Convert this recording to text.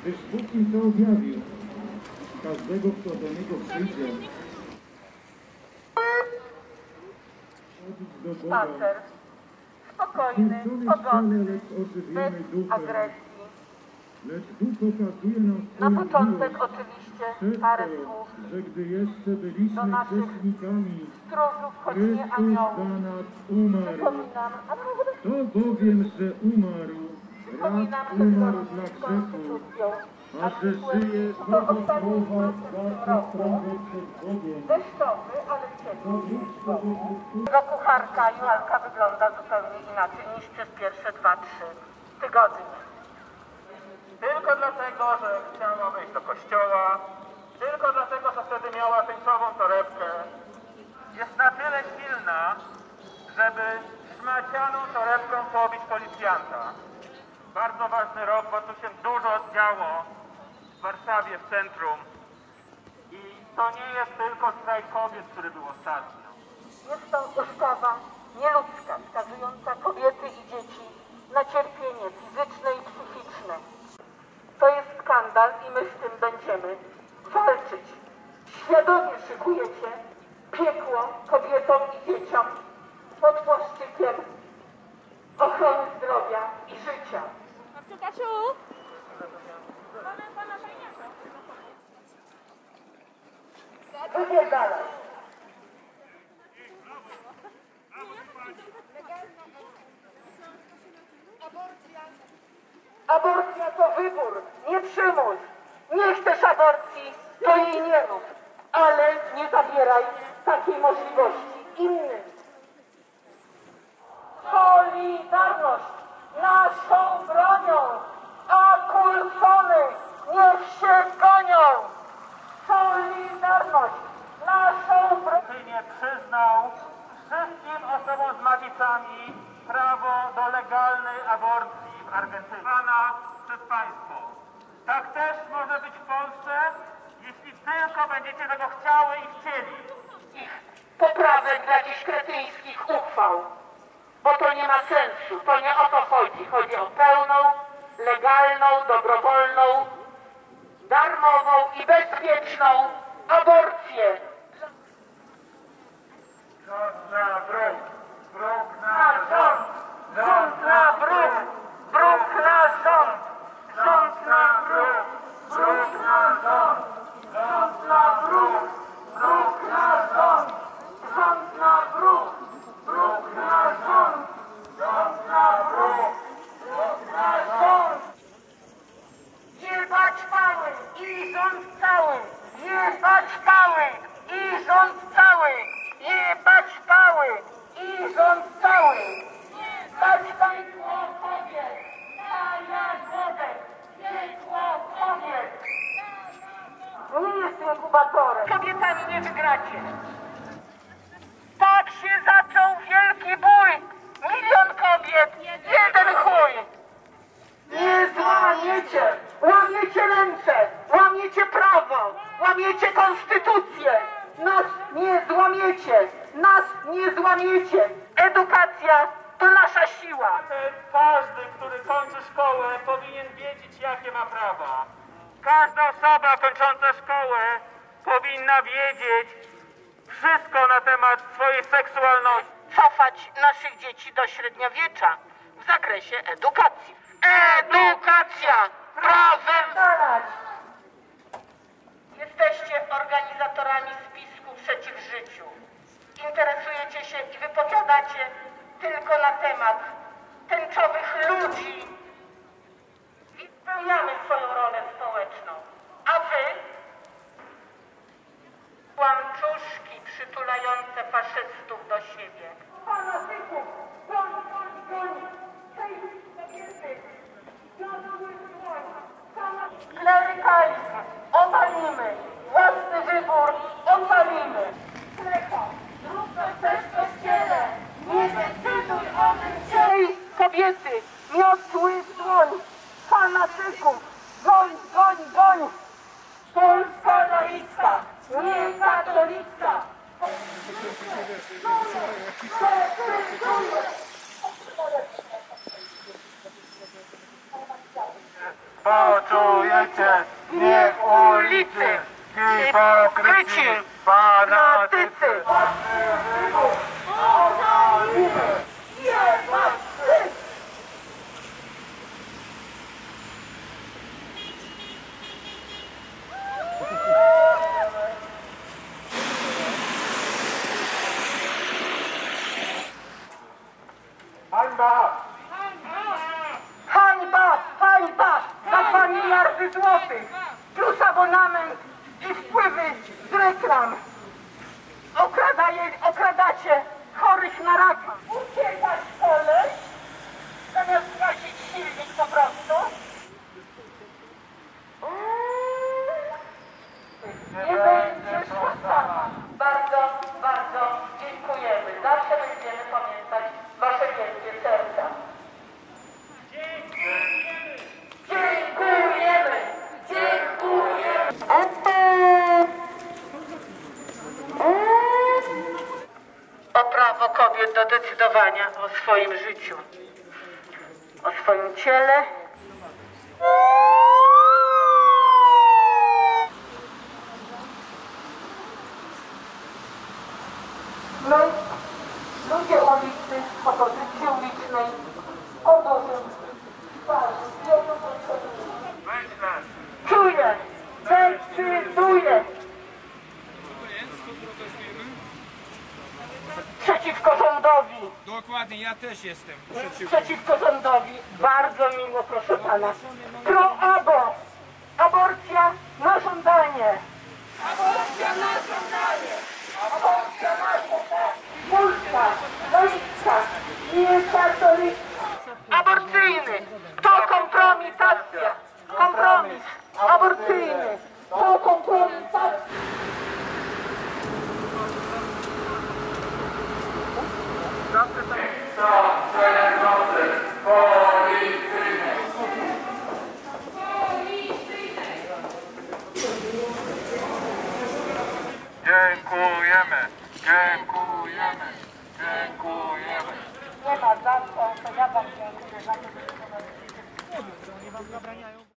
gdyż Bóg im to objawił. Każdego, kto do Niego przyjdzie, chodzić do Boga, Spacer. Spokojny, porządny, bez agresji. Lecz Bóg okazuje nam Na swoją początek miłość oczywiście przez parę to, słów że gdy jeszcze byliśmy do naszych grzesznikami, stróżów, choć nie Chrystus aniołów. za nas umarł. Przypominam, To bowiem, że umarł, raz umarł dla z grzechu, konstytucją, a że żyje z to Boga ostatnim słowa, roku sprawę przed Bogiem. deszczowy, ale ciepły. Jego kucharka Joalka wygląda zupełnie inaczej niż przez pierwsze 2-3 tygodnie. Tylko dlatego, że chciała wejść do kościoła, tylko dlatego, że wtedy miała tęczową torebkę, jest na tyle silna, żeby szmacianą torebką pobić policjanta. Bardzo ważny rok, bo tu się dużo działo w Warszawie, w centrum. I to nie jest tylko strajk kobiet, który był ostatnio. Jest to ustawa nieludzka, skazująca kobiety i dzieci na cierpienie fizyczne i psychiczne. To jest skandal i my z tym będziemy walczyć. Świadomie szykujecie piekło kobietom i dzieciom pod płaszczykiem ochrony zdrowia i życia. Kasiu! Wypierdalaj. Aborcja to wybór, nie przymus. Nie chcesz aborcji, to jej nie rób. Ale nie zabieraj takiej możliwości innym. Solidarność naszą bronią, a kulfony niech się gonią. Solidarność naszą bronią. Nie przyznał wszystkim osobom z macicami prawo do legalnej aborcji w Argentynie. Pana przez państwo. Tak też może być w Polsce, jeśli tylko będziecie tego chciały i chcieli. Poprawek dla dziś kretyńskich uchwał, bo to nie ma sensu, to nie o to chodzi. Chodzi o pełną, legalną, dobrowolną, darmową i bezpieczną aborcję. Rząd na bruk, bruk na rząd, Rząd na bruk, bruk na rząd, rząd na bruk, bruk na rząd, rząd na bruk, bruk na rząd, rząd na bruk, bruk na rząd, rząd na bruk, bruk na rząd. Jebać pały i rząd cały, jebać pały i rząd cały, jebać pały i rząd cały, jebać piekło kobiet, na wodę, piekło kobiet. Nie jest inkubatorem. Kobietami nie wygracie. Tak się zaczął wielki bój. 1 000 000 kobiet, 1 chuj. Nie złamiecie, łamiecie ręce, łamiecie prawo, łamiecie konstytucję. Nas nie złamiecie, nas nie złamiecie. Edukacja to nasza siła. Każdy, który kończy szkołę, powinien wiedzieć, jakie ma prawa. Każda osoba kończąca szkołę powinna wiedzieć wszystko na temat swojej seksualności. Cofać naszych dzieci do średniowiecza w zakresie edukacji. Edukacja prawem dalać. Jesteście organizatorami spisku przeciw życiu. Interesujecie się i wypowiadacie tylko na temat tęczowych ludzi. I spełniamy swoją rolę społeczną. A wy? Kłamczuszki przytulające faszystów do siebie. Fanatyków! Goń, goń, goń! Tej kobiety! Klerykalizm obalimy! Własny wybór ocalimy! Kleka! Zrób coś też w kościele! Nie decyduj o tym ciele! Kobiety! Miotły w dłoń! Fanatyków! Goń, goń, goń! Polska laicka! Nie katolicka! Poczujecie Słuchajcie, nie w ulicy, hipokryci, fanatycy. Hańba! Hańba! Hańba! Za 2 miliardy złotych! Plus abonament i wpływy z reklam! Okradacie chorych na raka! Uciekać kolej, zamiast gasić silnik po prostu! Nie będzie szła sama! Bardzo, bardzo dziękujemy! Zawsze będziemy pamiętać wasze wielkie serca! Dziękujemy! Dziękujemy! O prawo kobiet do decydowania o swoim życiu, o swoim ciele. My, ludzie ulicy, opozycji ulicznej, o dużym twarzy, czuję, decyduję przeciwko rządowi. Dokładnie, ja też jestem. Przeciwko rządowi. Bardzo miło, proszę pana. Pro-abo. Aborcja na żądanie. Aborcja na żądanie. Aborcja na żądanie. Polska, laiczka, niekatoliczka. Aborcyjny. To kompromitacja. Kompromis. Aborcyjny. To kompromitacja. Dziękujemy, dziękujemy, dziękujemy. Nie ma za co, to ja wam dziękuję za to, że